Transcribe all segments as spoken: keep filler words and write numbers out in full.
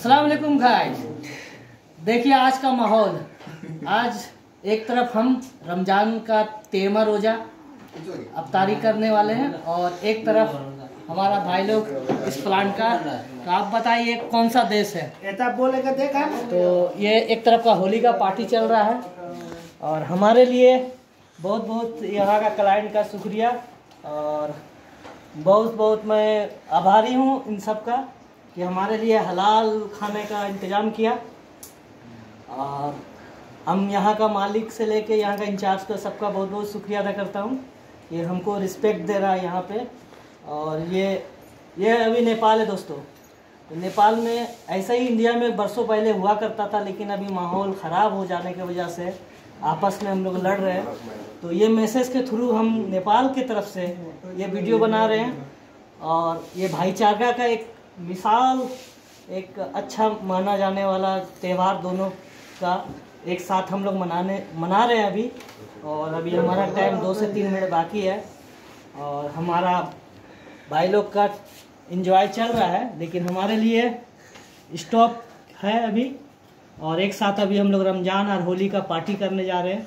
अस्सलाम वालेकुम गाइस। देखिए आज का माहौल, आज एक तरफ हम रमज़ान का तेरहवां रोज़ा अफ्तारी करने वाले हैं और एक तरफ हमारा भाई लोग इस प्लांट का। तो आप बताइए कौन सा देश है? ऐसा बोलेगा देखा। तो ये एक तरफ का होली का पार्टी चल रहा है और हमारे लिए बहुत बहुत यहाँ का क्लाइंट का शुक्रिया और बहुत बहुत मैं आभारी हूँ इन सब का कि हमारे लिए हलाल खाने का इंतज़ाम किया। और हम यहाँ का मालिक से लेके यहाँ का इंचार्ज का सबका बहुत बहुत शुक्रिया अदा करता हूँ कि हमको रिस्पेक्ट दे रहा है यहाँ पे। और ये ये अभी नेपाल है दोस्तों। तो नेपाल में ऐसा ही इंडिया में बरसों पहले हुआ करता था, लेकिन अभी माहौल ख़राब हो जाने की वजह से आपस में हम लोग लड़ रहे हैं। तो ये मैसेज के थ्रू हम नेपाल की तरफ से ये वीडियो बना रहे हैं और ये भाईचारा का एक मिसाल, एक अच्छा माना जाने वाला त्यौहार दोनों का एक साथ हम लोग मनाने मना रहे हैं अभी। और अभी हमारा टाइम दो से तीन मिनट बाकी है और हमारा भाई लोग का एंजॉय चल रहा है, लेकिन हमारे लिए स्टॉप है अभी। और एक साथ अभी हम लोग रमज़ान और होली का पार्टी करने जा रहे हैं।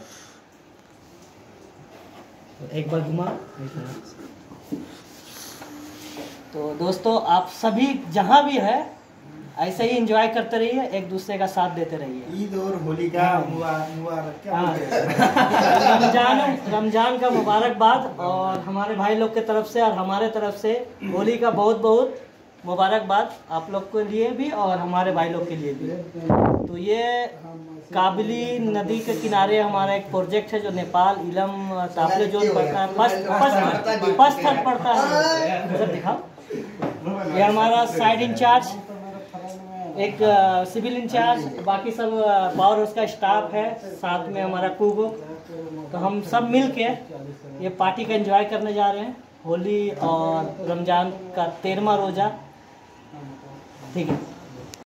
तो एक बार घुमा। तो दोस्तों आप सभी जहाँ भी है ऐसे ही एंजॉय करते रहिए, एक दूसरे का साथ देते रहिए। ईद और होली का मुबारक क्या बोलते हैं? रमजान रमजान का मुबारकबाद और हमारे भाई लोग के तरफ से और हमारे तरफ से होली का बहुत बहुत मुबारकबाद आप लोग के लिए भी और हमारे भाई लोग के लिए भी। तो ये काबली नदी के किनारे हमारा एक प्रोजेक्ट है जो नेपाल इलम तापले जोन पड़ता है, फर्स्ट फर्स्ट थर्ड पड़ता है। उधर दिखाओ। ये हमारा साइड इंचार्ज, एक सिविल इंचार्ज, बाकी सब पावर हाउस का स्टाफ है, साथ में हमारा कुक। तो हम सब मिल के ये पार्टी का एंजॉय करने जा रहे हैं, होली और रमज़ान का तेरहवां रोज़ा। ठीक है।